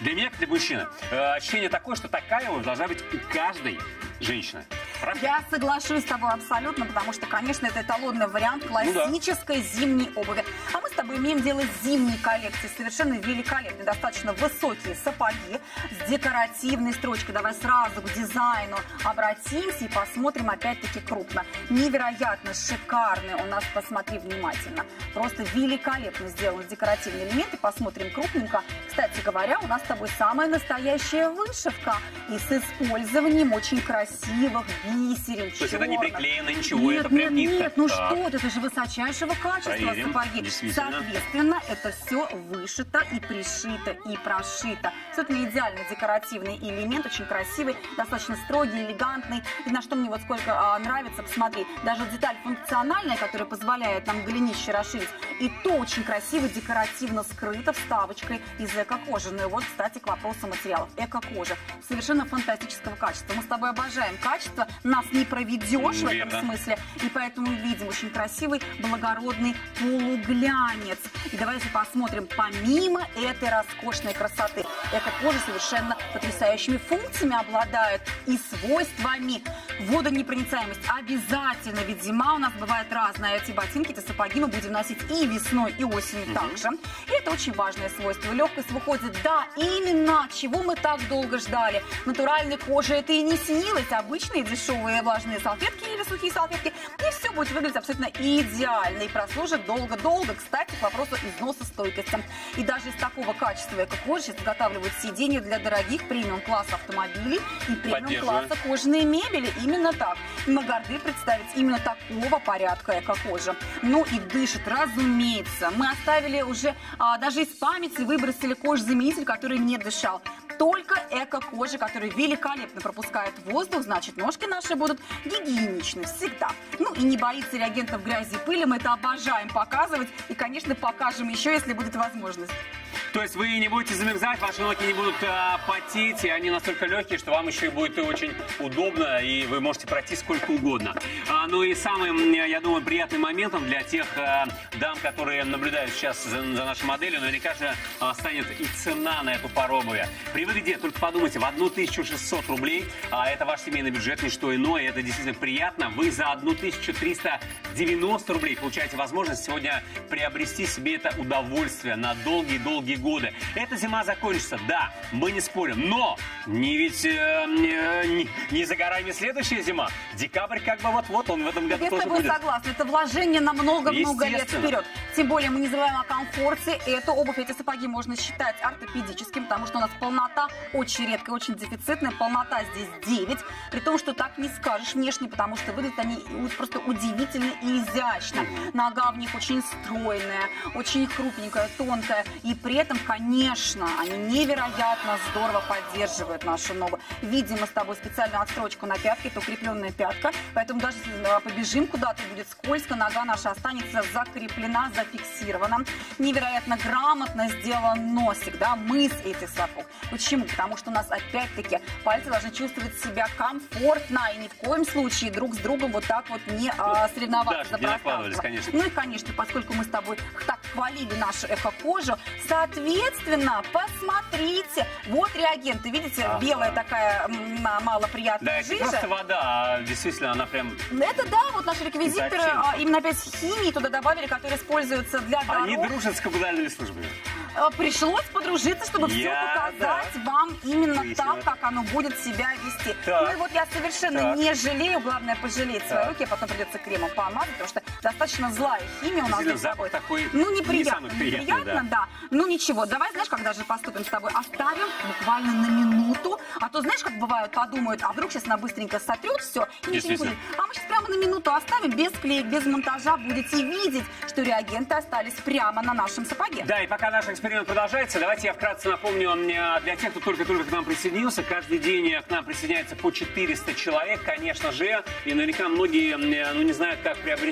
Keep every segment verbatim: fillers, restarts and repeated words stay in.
Для меня, как для мужчины, э, ощущение такое, что такая вот должна быть у каждой женщины. Правда? Я соглашусь с тобой абсолютно, потому что, конечно, это эталонный вариант классической ну, да. зимней обуви. А мы с тобой имеем дело с зимней коллекцией. Совершенно великолепные, достаточно высокие сапоги с декоративной строчкой. Давай сразу к дизайну обратимся и посмотрим опять-таки крупно. Невероятно шикарный у нас, посмотри внимательно. Просто великолепно сделан декоративный элемент. И посмотрим крупненько. Кстати говоря, у нас с тобой самая настоящая вышивка. И с использованием очень красивых бисерин. То есть это не приклеено, ничего, нет, это прям нет, нитка. Нет, ну так. что ты, это же высочайшего качества Проверим. сапоги. Соответственно, это все вышито и пришито и прошито. Абсолютно идеальный декоративный элемент, очень красивый, достаточно строгий, элегантный. И на что мне вот сколько а, нравится, посмотри, даже деталь функциональная, которая позволяет нам голенище расширить, и то очень красиво, декоративно скрыто вставочкой из эко-кожи. Ну и вот, кстати, к вопросу материалов. Эко-кожа. Совершенно фантастического качества. Мы с тобой обожаем качество, нас не проведешь в этом смысле, и поэтому видим очень красивый, благородный полуглянец. И давайте посмотрим, помимо этой роскошной красоты, эко-кожа совершенно потрясающими функциями обладает и свойствами. Водонепроницаемость обязательно, ведь зима у нас бывает разная. Эти ботинки, эти сапоги мы будем носить и весной, и осенью mm-hmm. также. И это очень важное свойство. Легкость выходит, да, именно, чего мы так долго ждали. Натуральной кожи это и не снилось. Обычные дешевые влажные салфетки или сухие салфетки, и все будет выглядеть абсолютно идеально и прослужит долго-долго. Кстати, к вопросу износостойкости. И даже из такого качества эко-кожи изготавливают сиденья для дорогих премиум-класса автомобилей и премиум-класса кожаной мебели. Именно так. Мы горды представить именно такого порядка эко-кожи. Ну и дышит, разумеется. Мы оставили уже, а, даже из памяти выбросили кожзаменитель, который не дышал. Только эко-кожа, которая великолепно пропускает воздух, значит, ножки наши будут гигиеничны всегда. Ну и не боится реагентов грязи и пыли, мы это обожаем показывать. И, конечно, покажем еще, если будет возможность. То есть вы не будете замерзать, ваши ноги не будут а, потеть, и они настолько легкие, что вам еще и будет очень удобно, и вы можете пройти сколько угодно. А, ну и самым, я думаю, приятным моментом для тех а, дам, которые наблюдают сейчас за, за нашей моделью, наверняка же а, станет и цена на эту пару обуви. При выгоде, только подумайте, в тысячу шестьсот рублей, а это ваш семейный бюджет, не что иное, это действительно приятно. Вы за тысячу триста девяносто рублей получаете возможность сегодня приобрести себе это удовольствие на долгие-долгие годы. годы. Эта зима закончится, да, мы не спорим, но не ведь э, не, не за горами следующая зима. Декабрь как бы вот-вот, он в этом году Я тоже с тобой будет. согласна, это вложение на много-много лет вперед. Тем более мы не забываем о комфорте. Эту обувь, эти сапоги можно считать ортопедическим, потому что у нас полнота очень редкая, очень дефицитная. Полнота здесь девять, при том, что так не скажешь внешне, потому что выглядят они просто удивительно и изящно. Нога в них очень стройная, очень хрупненькая, тонкая. И при этом, конечно, они невероятно здорово поддерживают нашу ногу. Видим мы с тобой специальную отстрочку на пятке, это укрепленная пятка. Поэтому даже если побежим куда-то, будет скользко, нога наша останется закреплена, зафиксирована. Невероятно грамотно сделан носик, да, мыс этих сапог. Почему? Потому что у нас опять-таки пальцы должны чувствовать себя комфортно и ни в коем случае друг с другом вот так вот не а, соревноваться за пространство. Конечно. Ну и, конечно, поскольку мы с тобой так хвалили нашу эко-кожу, соответственно, посмотрите, вот реагенты, видите, ага. белая такая малоприятная да, жижа. Это просто вода, а действительно она прям... Это да, вот наши реквизиторы а, именно опять химии туда добавили, которые используются для дорог. Они дружат с коммунальными службами. Пришлось подружиться, чтобы я, все показать да. вам именно Выяснила. так, как оно будет себя вести. Так. Ну и вот я совершенно так. не жалею, главное пожалеть так. свои руки, а потом придется кремом помазать, потому что достаточно злая химия у нас с тобой. Такой ну неприятно, не неприятно, да. да. Ну ничего, давай, знаешь, как даже поступим с тобой, оставим буквально на минуту, а то знаешь, как бывают, подумают, а вдруг сейчас она быстренько сотрет все, и ничего не будет. А мы сейчас прямо на минуту оставим, без клеек, без монтажа, будете видеть, что реагенты остались прямо на нашем сапоге. Да, и пока наш эксперимент продолжается, давайте я вкратце напомню для тех, кто только-только к нам присоединился. Каждый день к нам присоединяется по четыреста человек, конечно же. И наверняка многие ну, не знают, как приобрести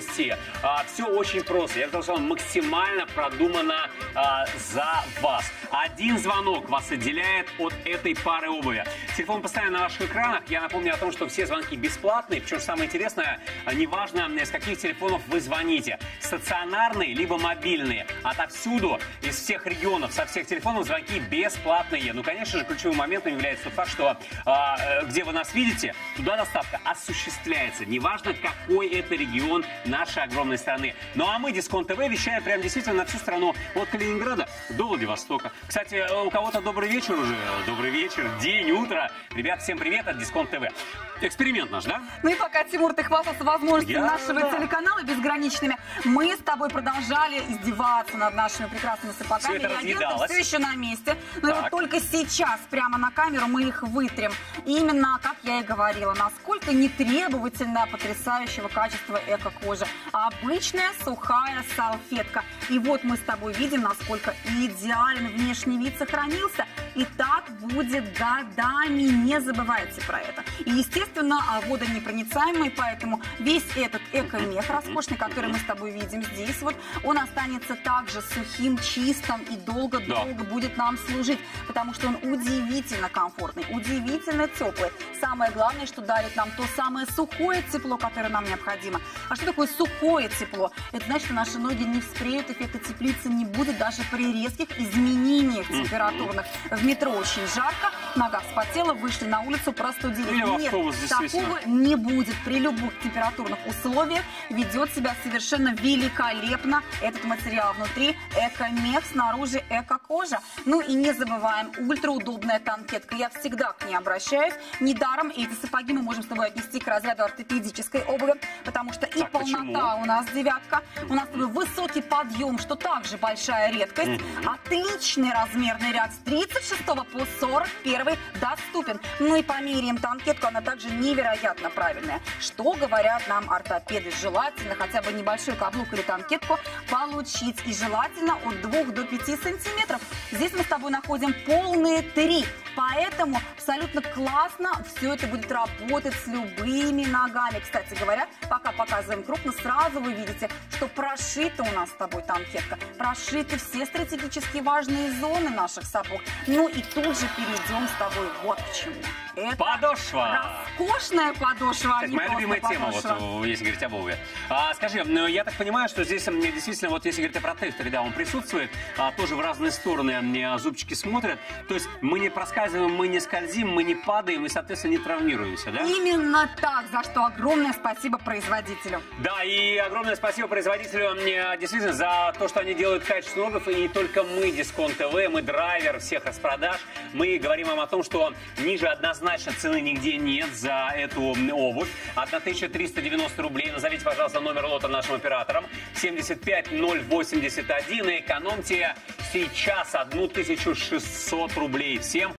А, все очень просто. Я бы сказал, максимально продумано а, за вас. Один звонок вас отделяет от этой пары обуви. Телефон постоянно на ваших экранах. Я напомню о том, что все звонки бесплатные. Причем самое интересное, неважно, с каких телефонов вы звоните. Стационарные, либо мобильные. Отовсюду, из всех регионов, со всех телефонов звонки бесплатные. Ну, конечно же, ключевым моментом является тот факт, что а, где вы нас видите, туда доставка осуществляется. Неважно, какой это регион нашей огромной страны. Ну, а мы, Дисконт ТВ, вещаем прям действительно на всю страну. От Калининграда до Владивостока. Кстати, у кого-то добрый вечер уже. Добрый вечер, день, утро. Ребят, всем привет от Дисконт ТВ. Эксперимент наш, да? Ну и пока, Тимур, ты хвастался возможностями Я... нашего да. телеканала безграничными, мы с тобой продолжали издеваться над нашими прекрасными сапогами. Все это реагенты все еще на месте. Но Так. и вот только сейчас, прямо на камеру, мы их вытрем. И именно, как я и говорила, насколько нетребовательная, потрясающего качества эко-кожа. Обычная сухая салфетка. И вот мы с тобой видим, насколько идеален внешний вид сохранился. И так будет годами. Не забывайте про это. И, естественно, водонепроницаемый, поэтому весь этот эко-мех роскошный, который мы с тобой видим здесь, вот, он останется также сухим, чистым и долго-долго Да. будет нам служить, потому что он удивительно комфортный, удивительно теплый. Самое главное, что дарит нам то самое сухое тепло, которое нам необходимо. А что такое сухое тепло? Это значит, что наши ноги не вспреют, эффекта теплицы не будет даже при резких изменениях температурных. В метро очень жарко, нога вспотела, вышли на улицу, простудились. Или в Нет, автобус, такого не будет. При любых температурных условиях ведет себя совершенно великолепно этот материал внутри. Эко-мех, снаружи эко-кожа. Ну и не забываем, ультраудобная танкетка. Я всегда к ней обращаюсь. Недаром эти сапоги мы можем с тобой отнести к разряду ортопедической обуви, потому что и Так, полнота почему? у нас девятка, у нас с тобой высокий подъем, что также большая редкость. Отличный размерный ряд с тридцать шестого по сорок первый доступен. Ну и померяем танкетку, она также невероятно правильная. Что говорят нам ортопеды? Желательно хотя бы небольшой каблук или танкетку получить. И желательно от двух до пяти сантиметров. Здесь мы с тобой находим полные три. Поэтому абсолютно классно все это будет работать с любыми ногами. Кстати говоря, пока показываем крупно, сразу вы видите, что прошита у нас с тобой танкетка. Прошиты все стратегически важные зоны наших сапог. Ну и тут же перейдем с тобой вот к чему. Это Подошва. роскошная подошва, а Кстати, не моя просто любимая тема, подошва. вот, если говорить об обуви. А, скажи, ну, я так понимаю, что здесь м, действительно, вот если говорить о протекторе, да, он присутствует, а, тоже в разные стороны м, зубчики смотрят. То есть мы не проскальзываем, мы не скользим, мы не падаем и, соответственно, не травмируемся, да? Именно так, за что огромное спасибо производителю. Да, и огромное спасибо производителю м, действительно за то, что они делают качественную обувь. И не только мы, Дисконт ТВ, мы драйвер всех распродаж. Мы говорим вам о том, что ниже однозначно цены нигде нет за эту обувь. тысяча триста девяносто рублей. Назовите, пожалуйста, номер лота нашим операторам. семьдесят пять ноль восемьдесят один. И экономьте сейчас тысячу шестьсот рублей. Всем